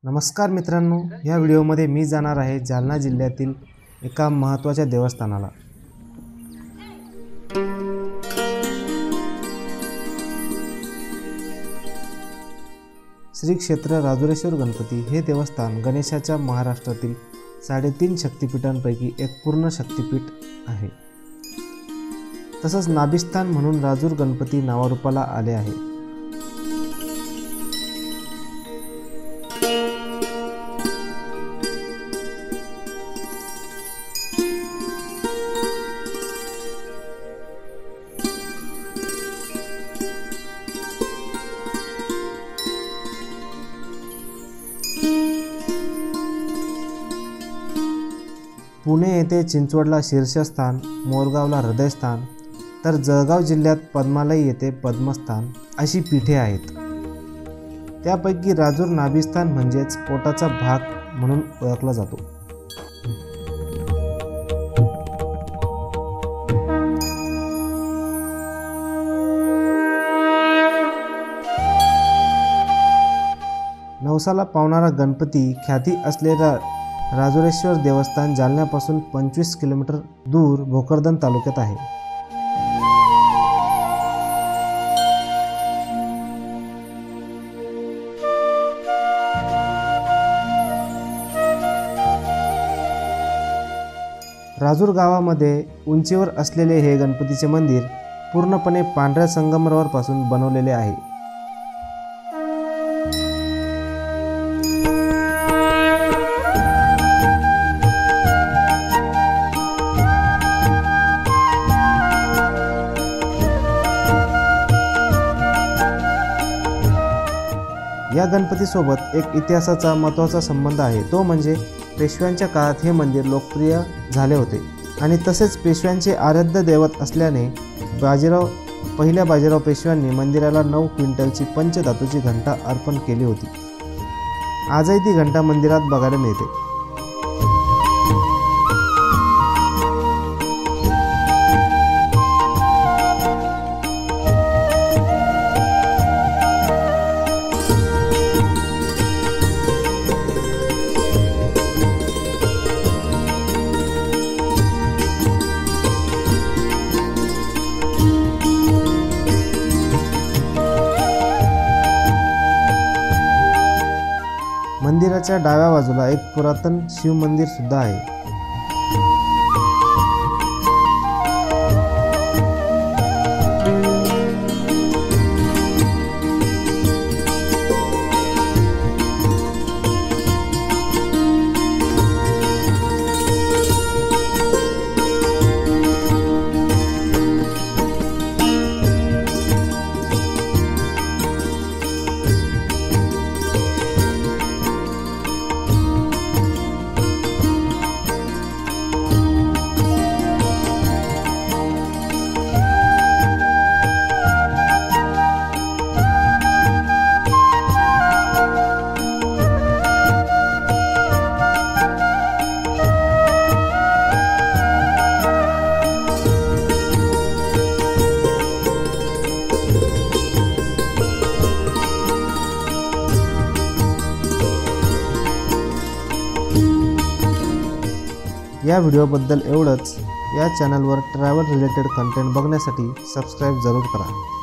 नमस्कार मित्रांनो, या व्हिडिओमध्ये मी जाणार आहे जालना जिल्ह्यातील एका महत्त्वाच्या देवस्थानाला। श्री क्षेत्र राजुरेश्वर गणपती हे देवस्थान गणेशाच्या महाराष्ट्रातील 3.5 शक्तिपीठांपैकी एक पूर्ण शक्तिपीठ आहे। तसंच नाभिस्थान म्हणून राजूर गणपती नावारूपाला आले आहे। पुणे येथे चिंचवडला शीर्षस्थान, मोरगावला हृदयस्थान, तर जळगाव जिल्ह्यात पद्मालय येथे पद्मस्थान अशी पीठे आहेत। त्यापैकी राजूर नाभिस्थान म्हणजेच पोटाचा भाग म्हणून ओळखला जातो। नवसाला पावणारा गणपती ख्याती असलेला राजुरेश्वर देवस्थान जालन्यापासून 25 किलोमीटर दूर भोकरदन तालुक्यात आहे। राजूर गावामध्ये उंचीवर असलेले हे गणपतीचे मंदिर पूर्णपणे पांढऱ्या संगमरवरपासून बनवलेले आहे। या गणपतीसोबत एक इतिहासाचा महत्त्वाचा संबंध आहे, तो म्हणजे पेशव्यांच्या काळात हे मंदिर लोकप्रिय झाले होते आणि तसेच पेशव्यांचे आराध्य दैवत असल्याने पहिल्या बाजीराव पेशव्यांनी मंदिराला 9 क्विंटलची पंचधातूची घंटा अर्पण केली होती। आजही ती घंटा मंदिरात बघायला मिळते। मंदिराच्या डाव्या बाजूला एक पुरातन शिव मंदिर सुद्धा आहे। या व्हिडिओबद्दल एवढंच। या चॅनलवर ट्रॅव्हल रिलेटेड कंटेंट बघण्यासाठी सबस्क्राईब जरूर करा।